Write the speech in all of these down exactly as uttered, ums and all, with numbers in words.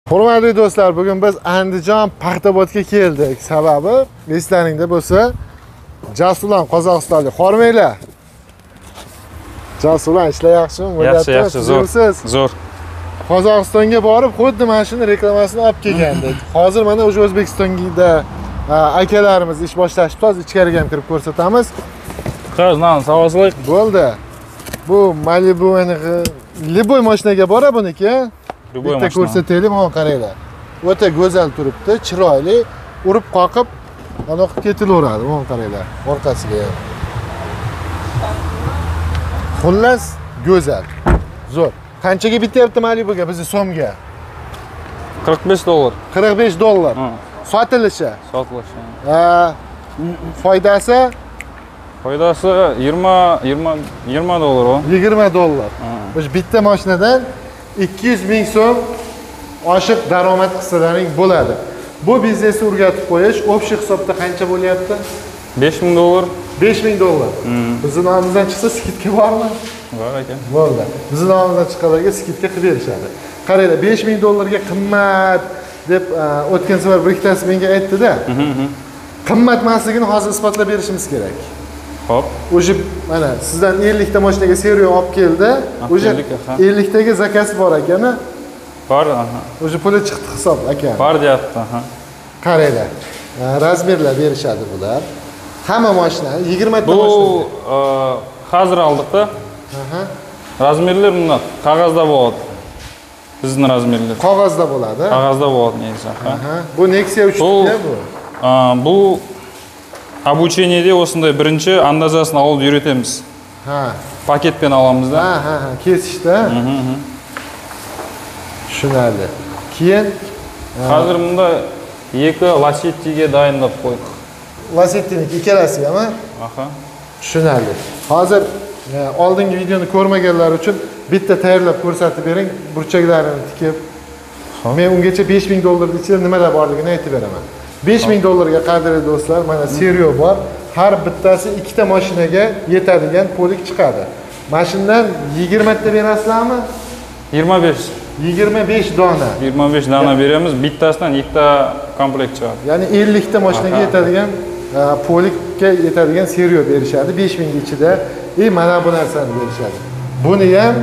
Hurmatli do'stlar, bugun biz Andijon Paxtabodga keldik. Sababi eslaringda bo'lsa, Jasulan Qozog'istonlik xormanglar. Jasulan ishlar yaxshimi? Yaxshi, yaxshi, zo'r. Zo'r. Qozog'istonga borib, xuddi mana shuni reklamasini olib kelgandik. Hozir mana o'sha O'zbekistonda akalarimiz ish boshlashib, hozir ichkariga ham kirib ko'rsatamiz. Qaznan, savozlik. Bo'ldi. Bu Malibu Liboy mashinaga bora buniki. Bitta ko'rsataylik, mana qaranglar. O'ta go'zal turibdi, chiroyli, urib qoqib, mana qilib ketilaveradi, mana qaranglar, orqasiga. Xullas, go'zal. Zo'r. Qanchaga bityapti Malibuga bizni so'mga? qirq besh dollar. qirq besh dollar. Sotilishi. Sotilishi. Ha. Foydasi? Foydasi yigirma yigirma dollar o. yigirma dollar. O'sha bitta mashinadan ikki yuz ming so'm oshiq daromad qilsalaring bo'ladi. Bu biznesni o'rgatib qo'yish общий hisobda qancha bo'lyapti? besh ming dollar. besh ming dollar. Bizning nomimizdan chiqsa skidka bormi? Bor ekan. Bo'ldi. Bizning nomimizdan chiqqanlarga skidka qilib berishadi. Qaranglar, besh ming dollarga qimmat deb o'tgan safar bir ikkitasi menga aytdi-da. Qimmat emasligini hozir isbotlab berishimiz kerak. Xo'p. O'sha mana sizdan ellik ta mashinaga seriya olib keldi. O'sha ellik taga zakasi bor ekani. Bor, aha. O'sha puli chiqdi hisob aka. Bor deyapti, aha. Qaranglar. Razmerlar berishadi bular. Hamma mashina yigirma ta mashina. Bu hozir oldik-da. Aha. Razmerlar bunday qog'ozda bo'ladi. Bizning razmerlar. Qog'ozda bo'ladi. Qog'ozda bo'ladi neyse. Aha. Bu Nexia uch ta bu. Bu обучениеде осындай birinchi andazasini olib yuritamiz. Ha. Paketpen olamiz-da. Ha, ha, ha, kesishda. Tushunarli. Keyin hozir bunda ikki Lacetti'ga tayinlab qo'ydik. Lacetti'niki ikkalasimi? Aha. Tushunarli. Hozir oldingi videoni ko'rmaganlar uchun bitta tayyorlab ko'rsatib bering, burchaklarini tikib. Men ungacha besh ming dollarning ichida nimalar borligini aytib beraman. besh ming dollarga qadrli do'stlar, mana seriyo bor. Har bittasi ikkita mashinaga yetadigan polik chiqadi. Mashinadan yigirma ta berasizlarmi? yigirma besh. yigirma besh dona. yigirma besh dona beramiz, bittasidan ikkita komplekt chiqadi. Ya'ni ellik ta mashinaga yetadigan polikka yetadigan seriyo berishadi. besh ming ichida e mana bu narsani berishadi. Buni ham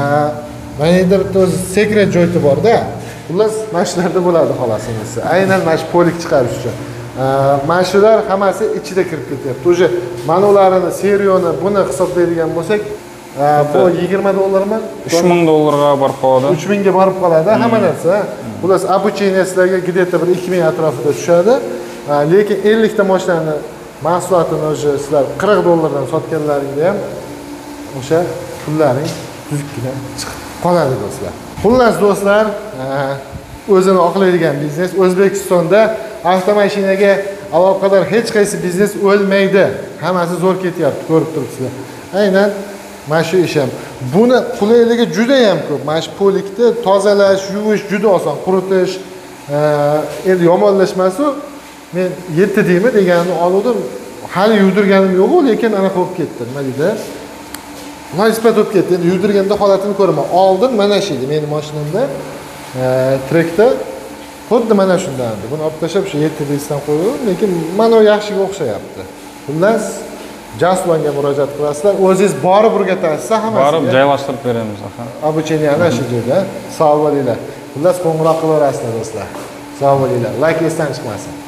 mana endi bitta o'zi secret joyti bor-da. Xullas, mashinalarda bo'ladi xolasingizsa. Aynan mana shu polik chiqarish uchun. Mana shular hammasi ichida kirib ketyapti. O'sha manolarini, seriyoni buni hisoblaydigan bo'lsak, bu yigirma dollarmi? uch ming dollarga borib qoladi. uch ming ga borib qoladi hamma narsa. Xullas, обучениyalarga где-то bir ikki ming atrofida tushadi. Lekin ellik ta mashinani mahsulotini o'sha sizlar qirq dollardan sotganlaringda ham o'sha pullaring tuzukkina chiqib qoladi do'stlar. Xullas do'stlar, o'zini oqlaydigan biznes O'zbekistonda avtomashinaga aloqador hech qaysi biznes o'lmaydi. Hammasi zo'r ketyapti, ko'rib turibsizlar. Aynan mana shu ish ham. Buni qulayligi juda ham ko'p. Mana shu polikni tozalash, yuvish juda oson, quritish, endi yomonlashmasu. Men yetti deymi deganini oldim. Hali yuvdirganim yo'q, lekin anaqa bo'lib ketdi. Nima deydi? Nisbat o'tib ketdi. Endi yurdirganda holatini ko'raman. Oldin mana shu edi mening mashinamda. Trekda xuddi mana shundan edi. Buni olib tashlab shu yetti desdan qo'ydim, lekin mana u yaxshiga o'xshayapti. Xullas, Jaslanga murojaat qilasizlar. O'zingiz borib o'rgatasiz hammasiga. Borib joylashtirib beramiz, aha. Обучение ana shu joyda. Sog' bo'linglar. Xullas, qo'ng'iroq qilaverasizlar do'stlar. Sog' bo'linglar. Like esdan chiqmasin.